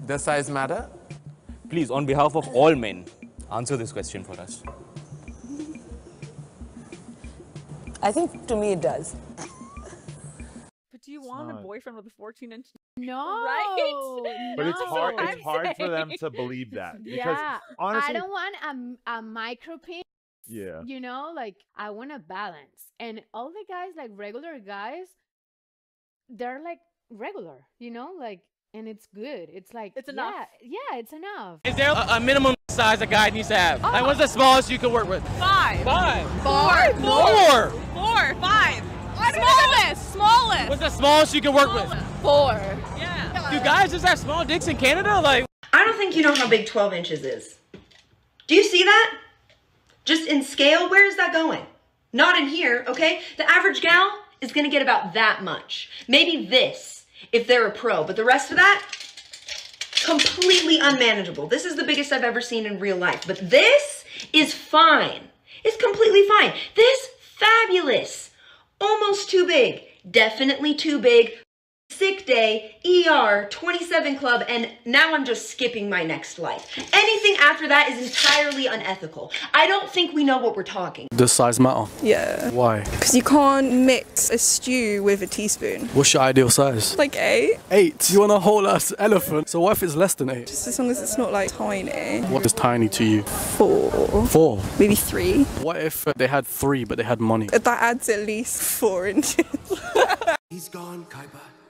Does size matter? Please, on behalf of all men, answer this question for us. I think to me it does. But do you want a boyfriend with a 14-inch? No, Right? But it's hard. No. It's hard for them to believe that because Yeah, honestly, I don't want a micro penis. yeah. You know, like I want a balance. And all the guys, like regular guys, they're like regular. You know, like, and it's good. It's like It's enough. Yeah, it's enough. Is there a minimum size a guy needs to have? Like, what's the smallest you can work with? 5. 5. 4. 4. 4. 5. Smallest. Smallest. What's the smallest you can work with? 4. Yeah. Do guys just have small dicks in Canada? Like, I don't think you know how big 12 inches is. Do you see that? Just in scale, where is that going? Not in here, okay? The average gal is gonna get about that much. Maybe this, if they're a pro, but the rest of that, completely unmanageable. This is the biggest I've ever seen in real life, but this is fine. It's completely fine. This, fabulous. Almost too big, definitely too big. Sick day, ER, 27 club, and now I'm just skipping my next life. Anything after that is entirely unethical. I don't think we know what we're talking. Does size matter? Yeah. Why? Because you can't mix a stew with a teaspoon. What's your ideal size? Like 8. 8? You want a whole ass elephant? So what if it's less than 8? Just as long as it's not like tiny. What is tiny to you? 4. 4? Maybe 3. What if they had 3 but they had money? That adds at least 4 inches. He's gone, Kuiper.